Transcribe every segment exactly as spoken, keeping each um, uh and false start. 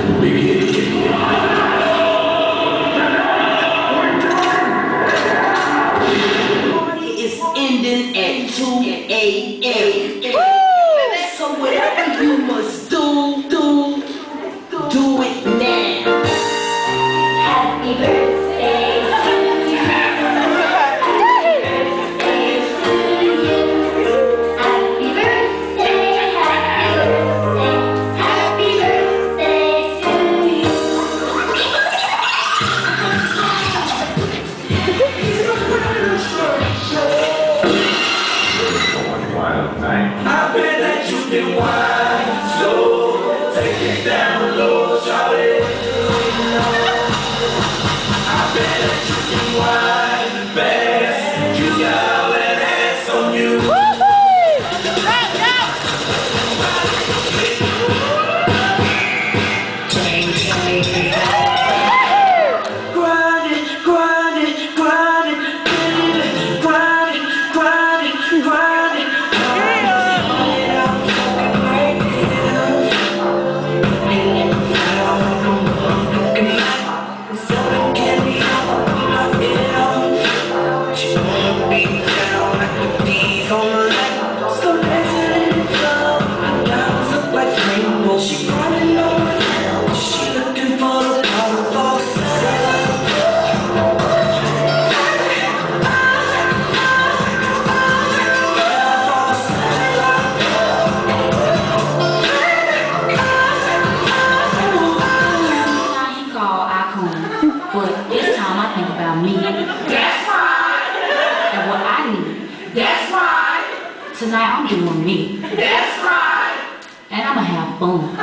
Ending at two A M So whatever you must do, do, do it now. Happy birthday to you. Happy birthday, happy birthday, happy birthday to you. I bet that you can wind slow, take it down low, shout it. I bet that you can wind fast, you got all that ass on you. Grind it, grind it, grind it, baby, grind it, grind it, grind it. But this time I think about me. That's right. And what I need. That's right. Tonight I'm doing me. That's right. And I'ma have fun.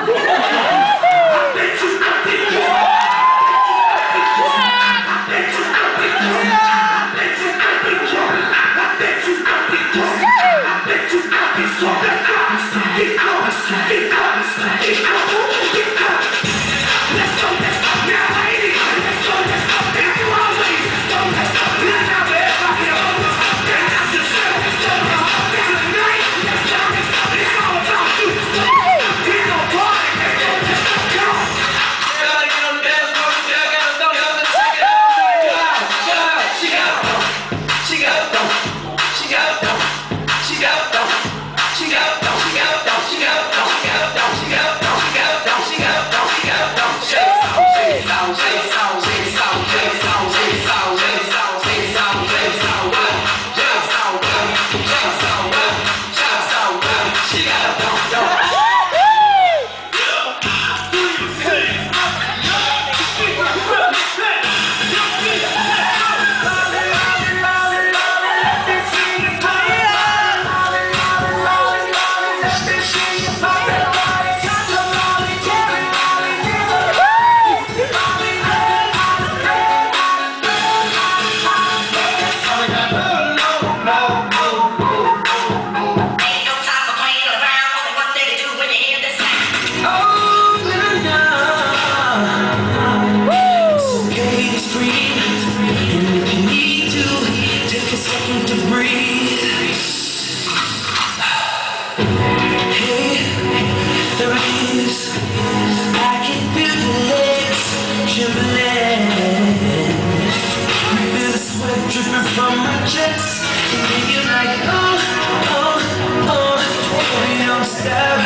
From my chest, and you're like, oh, oh, oh, baby, don't stop.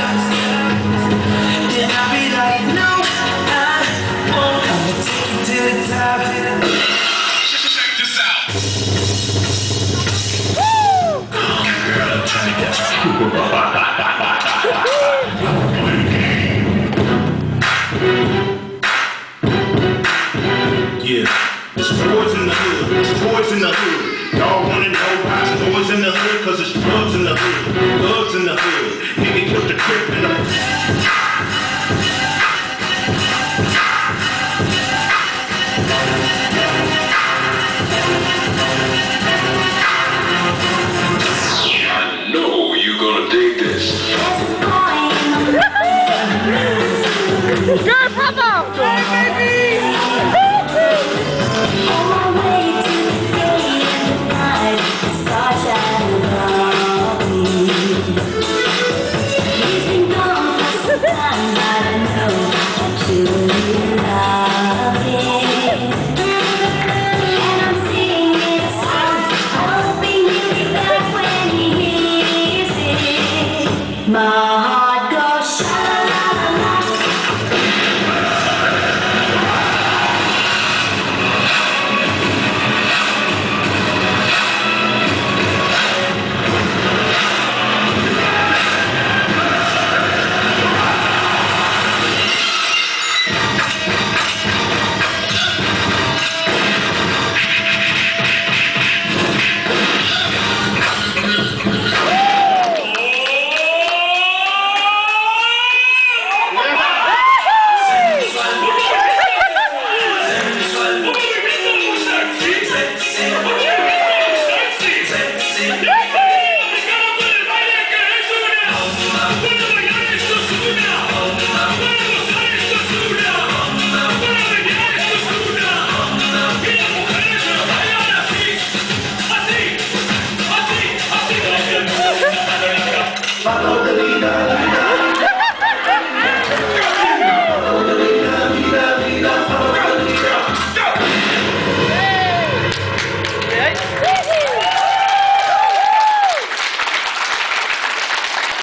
Then I'll be like, no, I won't. I'ma take you to the top. Check this out. Woo! Girl, I'm trying to get you. Yeah. It's boys in the hood, it's boys in the hood. Y'all wanna know why it's boys in the hood? Cause it's drugs in the hood, thugs in the hood.